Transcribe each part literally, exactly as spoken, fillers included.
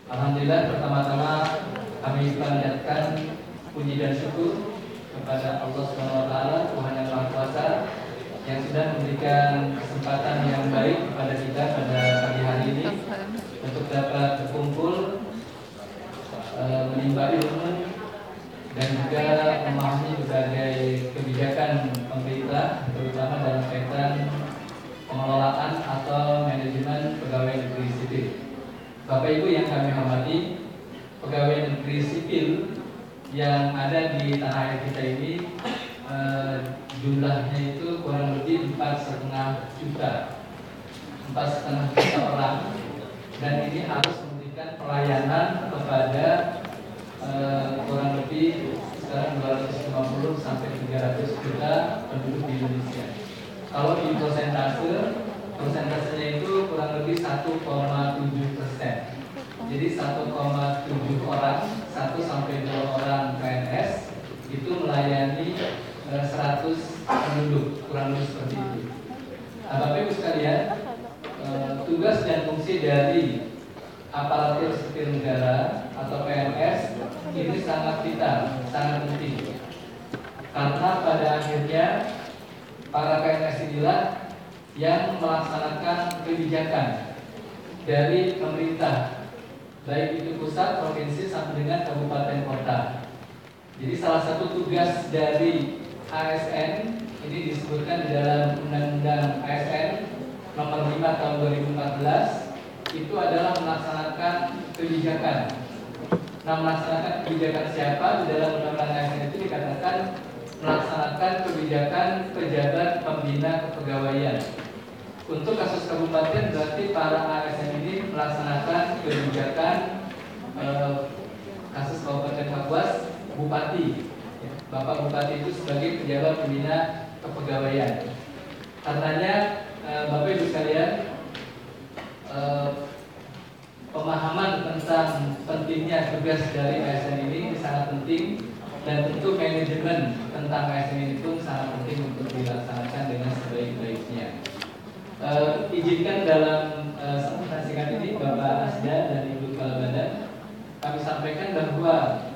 Alhamdulillah, pertama-tama kami panjatkan puji dan syukur kepada Allah subhanahu wa taala, Tuhan yang Maha Kuasa, yang sudah memberikan kesempatan yang baik kepada kita pada pagi hari ini untuk dapat berkumpul, e, menimba ilmu dan juga memahami berbagai kebijakan pemerintah, terutama dalam kaitan pengelolaan atau manajemen pegawai negeri sipil. Bapak Ibu yang kami hormati, pegawai negeri sipil yang ada di tanah air kita ini eh, jumlahnya itu kurang lebih empat setengah juta, empat setengah juta orang, dan ini harus memberikan pelayanan kepada eh, kurang lebih sekarang dua ratus lima puluh sampai tiga ratus juta penduduk di Indonesia. Kalau di persentase, persentasenya itu kurang lebih satu koma tujuh persen. Jadi satu koma tujuh orang, satu sampai dua orang P N S itu melayani eh, seratus penduduk, kurang lebih seperti itu. Nah, Bapak Ibu sekalian, eh, tugas dan fungsi dari aparatur sipil negara atau P N S ini sangat vital, sangat penting. Karena pada akhirnya para P N S inilah yang melaksanakan kebijakan dari pemerintah, baik itu pusat, provinsi, sampai dengan kabupaten kota. Jadi salah satu tugas dari A S N ini disebutkan di dalam Undang-Undang A S N nomor lima tahun dua ribu empat belas itu adalah melaksanakan kebijakan. Nah, melaksanakan kebijakan siapa? Di dalam Undang-Undang A S N itu dikatakan melaksanakan kebijakan pejabat pembina kepegawaian. Untuk kasus kabupaten berarti para A S N ini melaksanakan kebijakan eh, kasus Kabupaten Kapuas, Bupati. Bapak Bupati itu sebagai pejabat pembina kepegawaian. Karenanya eh, Bapak Ibu sekalian, eh, pemahaman tentang pentingnya tugas dari A S N ini sangat penting, dan tentu manajemen tentang A S N ini pun sangat penting untuk dilaksanakan dengan sebaik-baiknya. Uh, izinkan dalam uh, sambutan singkat ini Bapak Asda dan Ibu Kepala Badan kami sampaikan bahwa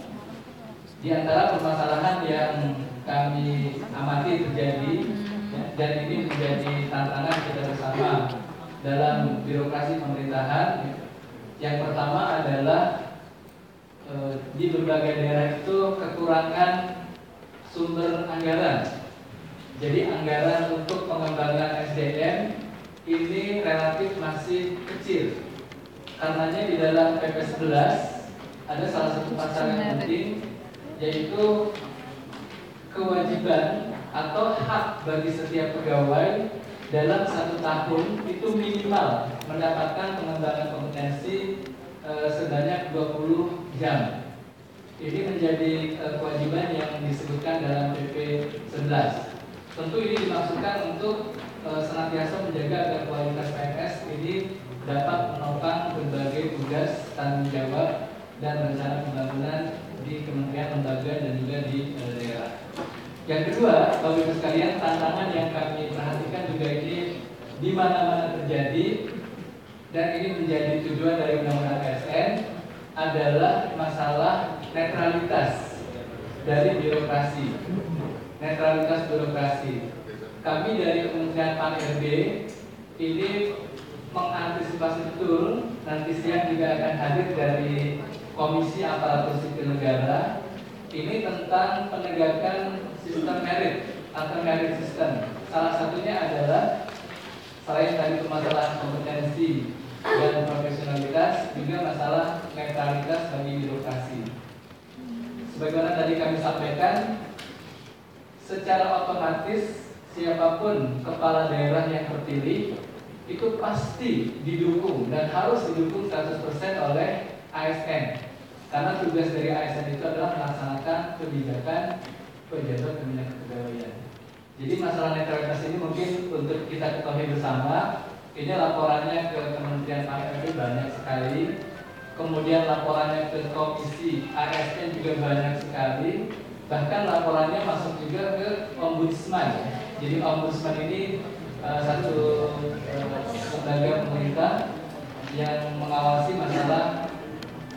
di antara permasalahan yang kami amati terjadi, ya, dan ini menjadi tantangan kita bersama dalam birokrasi pemerintahan, yang pertama adalah uh, di berbagai daerah itu kekurangan sumber anggaran. Jadi anggaran untuk pengembangan S D M ini relatif masih kecil. Karenanya di dalam P P sebelas ada salah satu pasal yang penting, yaitu kewajiban atau hak bagi setiap pegawai dalam satu tahun itu minimal mendapatkan pengembangan kompetensi e, sebanyak dua puluh jam. Ini menjadi e, kewajiban yang disebutkan dalam P P sebelas. Tentu ini dimaksudkan untuk e, senantiasa menjaga agar kualitas P N S ini dapat menopang berbagai tugas, tanggung jawab, dan rencana pembangunan di kementerian, lembaga, dan juga di e, daerah. Yang kedua, Bapak Ibu sekalian, tantangan yang kami perhatikan juga ini di mana-mana terjadi, dan ini menjadi tujuan dari Undang-Undang A S N adalah masalah netralitas dari birokrasi. Netralitas birokrasi. Kami dari Kementerian P A N R B ini mengantisipasi betul, nanti siang juga akan hadir dari Komisi Aparatur Sipil Negara, ini tentang penegakan sistem merit atau merit system. Salah satunya adalah selain tadi masalah kompetensi dan profesionalitas, juga masalah netralitas bagi birokrasi. Sebagaimana tadi kami sampaikan, secara otomatis siapapun kepala daerah yang terpilih itu pasti didukung dan harus didukung seratus persen oleh A S N. Karena tugas dari A S N itu adalah melaksanakan kebijakan pejabat pembina kepegawaian. Jadi masalah netralitas ini mungkin untuk kita ketahui bersama. Ini laporannya ke Kementerian P A N R B banyak sekali. Kemudian laporannya ke Komisi A S N juga banyak sekali. Bahkan laporannya masuk juga ke Ombudsman. Jadi Ombudsman ini uh, satu uh, lembaga pemerintah yang mengawasi masalah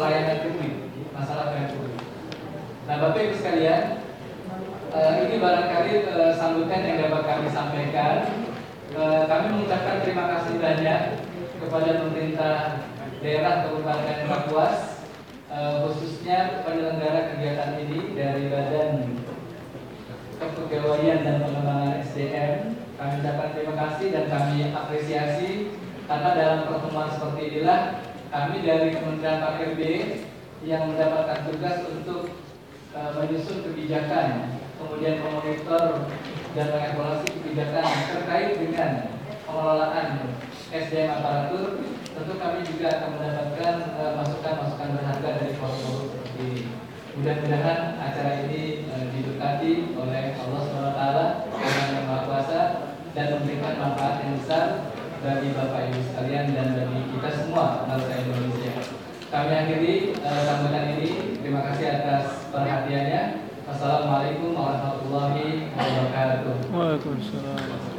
pelayanan publik, masalah pelayanan publik. Nah, Bapak Ibu sekalian, eh, ini barangkali eh, sambutan yang dapat kami sampaikan. Eh, kami mengucapkan terima kasih banyak kepada pemerintah daerah Kabupaten Kapuas, eh, khususnya penyelenggara kegiatan ini dari Badan Kepegawaian dan Pengembangan S D M. Kami ucapkan terima kasih dan kami apresiasi karena dalam pertemuan seperti inilah kami dari Kementerian P A K R B yang mendapatkan tugas untuk uh, menyusun kebijakan, kemudian memonitor dan mengevaluasi kebijakan terkait dengan pengelolaan S D M aparatur. Tentu kami juga akan mendapatkan uh, masukan-masukan berharga dari forum-forum seperti ini. Mudah-mudahan acara ini uh, diberkati oleh Allah subhanahu wa taala Yang Maha Kuasa dan memberikan manfaat yang besar bagi Bapak Ibu sekalian dan bagi kita semua bangsa Indonesia. Kami akhiri uh, sambutan ini. Terima kasih atas perhatiannya. Wassalamualaikum warahmatullahi wabarakatuh. Waalaikumsalam.